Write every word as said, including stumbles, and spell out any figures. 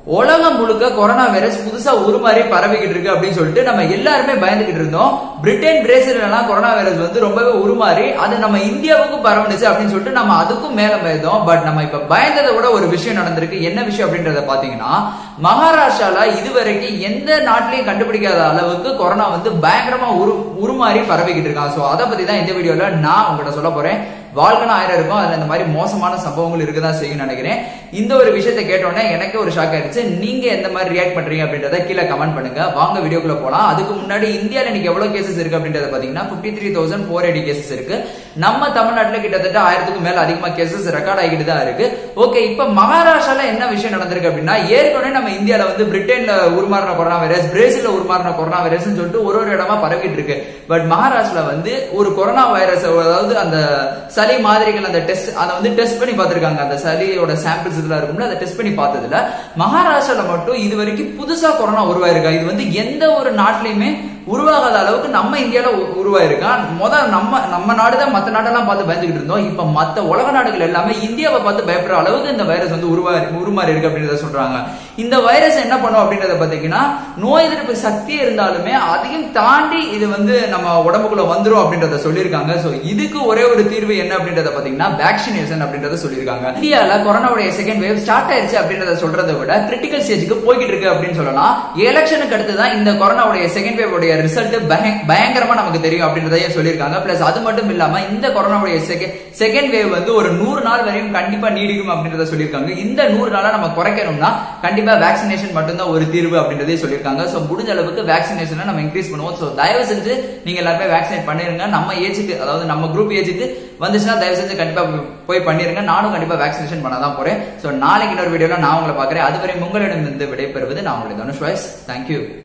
உலகம் முழுக்க corona virus புதுசா உருமாறி பரவிக்கிட்டு இருக்கு அப்படின்னு சொல்லிட்டு நம்ம எல்லாருமே பயந்துகிட்டு இருந்தோம். பிரிட்டன் பிரேசில் எல்லாம் கொரோனா வைரஸ் வந்து ரொம்பவே உருமாறி அது நம்ம இந்தியாவுக்கும் பரவணுச்சு அப்படின்னு சொல்லிட்டு நம்ம அதுக்கும் மேல பயந்தோம். பட் நம்ம இப்ப பயந்ததை விட ஒரு விஷயம் நடந்திருக்கு. என்ன விஷயம் அப்படின்றத பாத்தீங்கன்னா, மகாராஷ்டிரால இதுவரைக்கும் எந்த நாட்டிலையும் கண்டுபிடிக்காத அளவுக்கு கொரோனா வந்து பயங்கரமா உரு உருமாறி பரவிக்கிட்டு இருக்காங்க. சோ அதை பத்தி தான் இந்த வீடியோல நான் உங்ககிட்ட சொல்ல போறேன். வாழ்க்கை ஆயிரம் இருக்கும், அதுல இந்த மாதிரி மோசமான சம்பவங்கள் இருக்குதான் செய்யும் நினைக்கிறேன். இந்த ஒரு விஷயத்தை கேட்டோன்னே எனக்கு ஒரு ஷாக் ஆயிடுச்சு. நீங்க எந்த மாதிரி ரியாக்ட் பண்றீங்க அப்படின்றத கீழே கமெண்ட் பண்ணுங்க. வாங்க வீடியோக்குள்ள போலாம். அதுக்கு முன்னாடி இந்தியால இன்னைக்கு எவ்வளவு கேசஸ் இருக்கு அப்படின்றத பாத்தீங்கன்னா fifty three thousand four eighty cases இருக்கு. நம்ம தமிழ்நாட்டுல கிட்டத்தட்ட ஆயிரத்துக்கும் மேல அதிகமா கேசஸ் ரெக்கார்ட் ஆகிட்டு தான் இருக்கு. ஓகே, இப்ப மகாராஷ்டிரால என்ன விஷயம் நடந்திருக்கு அப்படின்னா, ஏற்கனவே நம்ம இந்தியால வந்து பிரிட்டன்ல உருமாறின கொரோனா வைரஸ், பிரேசில்ல உருமாறின கொரோனா வைரஸ் சொல்லிட்டு ஒரு ஒரு இடமா பரவிட்டு இருக்கு. பட் மகாராஷ்டிரால வந்து ஒரு கொரோனா வைரஸ், அதாவது அந்த சளி மாதிரிகள் அந்த டெஸ்ட் அதை வந்து டெஸ்ட் பண்ணி பார்த்திருக்காங்க. அந்த சளியோட சாம்பிள்ஸ் இதெல்லாம் இருக்கும்ல, அதை டெஸ்ட் பண்ணி பார்த்ததுல மகாராஷ்டிரால மட்டும் இது வரைக்கும் புதுசா கொரோனா உருவாயிருக்கா. இது வந்து எந்த ஒரு நாட்டிலையுமே உருவாகாத அளவுக்கு நம்ம இந்தியால உருவாயிருக்கா. முதல் நம்ம நம்ம நாடுதான் மற்ற நாடெல்லாம் பார்த்து பயந்துகிட்டு இருந்தோம். இப்ப மற்ற உலக நாடுகள் எல்லாமே இந்தியாவை பார்த்து பயப்படுற அளவுக்கு இந்த வைரஸ் வந்து உருவாரி உருமாறி இருக்கு அப்படின்றத சொல்றாங்க. இந்த வைரஸ் என்ன பண்ணும் அப்படின்றத பாத்தீங்கன்னா, நோய் எதிர்ப்பு சக்தி இருந்தாலுமே அதையும் தாண்டி இது வந்து நம்ம உடம்புக்குள்ள வந்துரும் அப்படின்றத சொல்லியிருக்காங்க. சோ இதுக்கு ஒரே ஒரு தீர்வு என்ன அப்படின்றத பாத்தீங்கன்னா வேக்சினேஷன் அப்படின்றத சொல்லியிருக்காங்க. இந்தியால கொரோனாவுடைய செகண்ட் வேவ் ஸ்டார்ட் ஆயிருச்சு அப்படின்றத சொல்றதை விட கிரிட்டிக்கல் ஸ்டேஜுக்கு போய்கிட்டு இருக்கு அப்படின்னு சொல்லலாம். எலெக்ஷனுக்கு அடுத்துதான் இந்த கொரோனாவுடைய செகண்ட் வேவ் உடைய ரிசல்ட் பயங்கரமா நமக்கு தெரியும் அப்படின்றதையும் சொல்லியிருக்காங்க. பிளஸ் அது மட்டும் இல்லாம இந்த கொரோனாவுடைய செகண்ட் வேவ் வந்து ஒரு நூறு நாள் வரையும் கண்டிப்பா நீடிக்கும் அப்படின்றத சொல்லியிருக்காங்க. இந்த நூறு நாளா நம்ம குறைக்கணும்னா கண்டிப்பா வேக்சினேஷன் மட்டும்தான் ஒரு தீர்வு அப்படின்றதே சொல்லியிருக்காங்க. சோ முடிஞ்ச அளவுக்கு வேக்சினேஷனை நம்ம இன்க்ரீஸ் பண்ணுவோம். சோ தயவு செஞ்சு நீங்க எல்லாருமே வேக்சினேட் பண்ணிருங்க. நம்ம ஏஜுக்கு, அதாவது நம்ம குரூப் ஏஜுக்கு வந்துச்சுன்னா தயவு செஞ்சு கண்டிப்பா போய் பண்ணிருங்க. நானும் கண்டிப்பா வேக்சினேஷன் பண்ணதான் போறேன். சோ நாளைக்கு இன்னொரு வீடியோல நான் உங்களை பாக்குறேன். அதுவரை உங்களிடம் இருந்து விடைபெறுவது நான் உங்களுடைய தனுஷ் வாய்ஸ். தேங்க்யூ.